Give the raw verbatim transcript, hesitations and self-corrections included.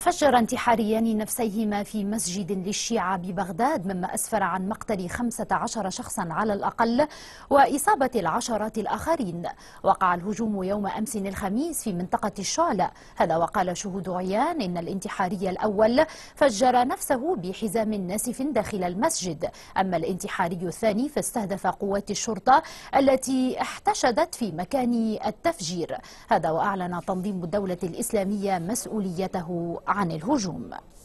فجر انتحاريان نفسيهما في مسجد للشيعة ببغداد، مما أسفر عن مقتل خمسة عشر شخصا على الأقل وإصابة العشرات الآخرين. وقع الهجوم يوم أمس الخميس في منطقة الشعلة. هذا وقال شهود عيان إن الانتحاري الأول فجر نفسه بحزام ناسف داخل المسجد، أما الانتحاري الثاني فاستهدف قوات الشرطة التي احتشدت في مكان التفجير. هذا وأعلن تنظيم الدولة الإسلامية مسؤوليته عن الهجوم.